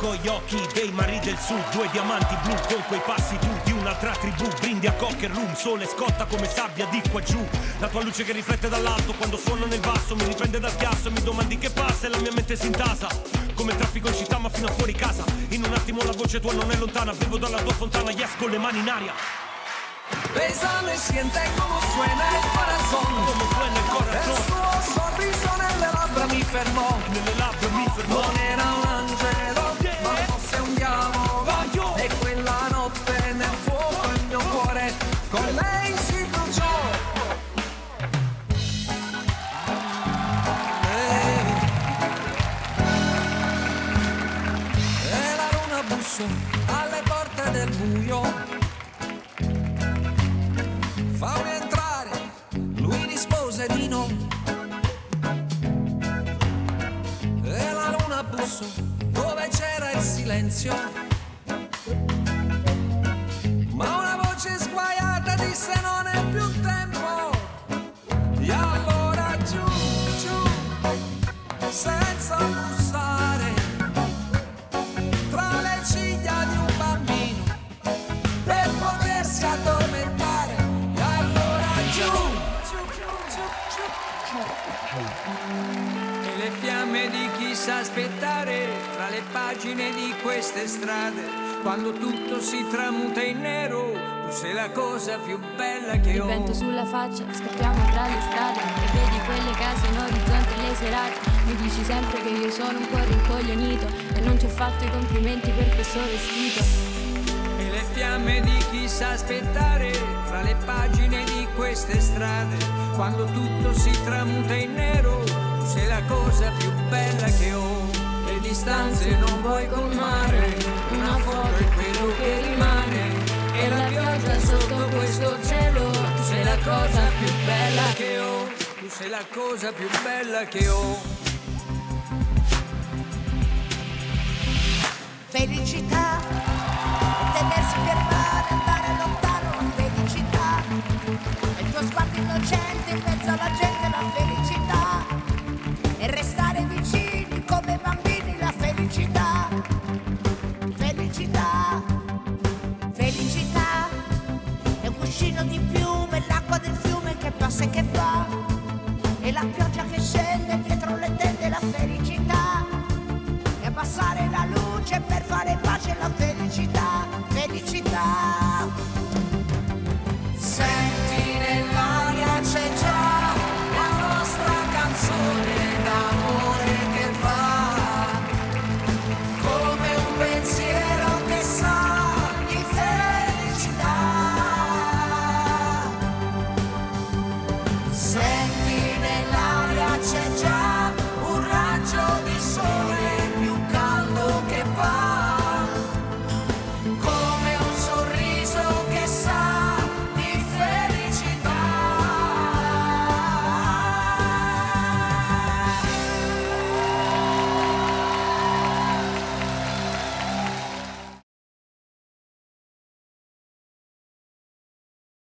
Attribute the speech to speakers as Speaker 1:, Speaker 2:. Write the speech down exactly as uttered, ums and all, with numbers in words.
Speaker 1: con gli occhi dei mari del sud, due diamanti blu con quei passi tu di un'altra tribù. Brindi a cock and room, sole scotta come sabbia di qua giù. La tua luce che riflette dall'alto quando suono nel basso, mi riprende dal chiasso e mi domandi che passa e la mia mente si intasa. Come il traffico in città ma fino a fuori casa. In un attimo la voce tua non è lontana, bevo dalla tua fontana, yes con le mani in aria.
Speaker 2: Bésame y siente como suena el corazón.
Speaker 1: Come suena il
Speaker 2: El
Speaker 1: corazon,
Speaker 2: suo sorriso nelle labbra mi fermò.
Speaker 1: nelle labbra mi fermò.
Speaker 2: Non era un angelo,
Speaker 1: Yeah.
Speaker 2: ma fosse un diavolo.
Speaker 1: Voglio.
Speaker 2: E quella notte nel fuoco il mio cuore con lei si bruciò. E, e la luna bussò alle porte del buio. Fammi entrare, lui rispose di no. E la luna bussò dove c'era il silenzio. Ma una voce sguaiata disse non è più tempo. E allora giù, giù, senza bussare, tra le ciglia di un bambino, per potersi addormentare. E allora giù, giù, giù, giù, giù. E le fiamme di chi sa aspettare tra le pagine di queste strade. Quando tutto si tramuta in nero, tu sei la cosa più bella che
Speaker 3: Il
Speaker 2: ho.
Speaker 3: vento sulla faccia, scappiamo tra le strade e vedi quelle case in orizzonte e le serate. Mi dici sempre che io sono un po' rincoglionito e non ti ho fatto i complimenti per questo vestito.
Speaker 2: E le fiamme di chi sa aspettare tra le pagine di queste strade. Quando tutto si tramuta in nero, tu sei la cosa più bella che ho. Le distanze non puoi colmare, una foto è quello che rimane. E la pioggia sotto questo cielo, tu sei la cosa più bella che ho. Tu sei la cosa più bella che ho.
Speaker 4: Felicità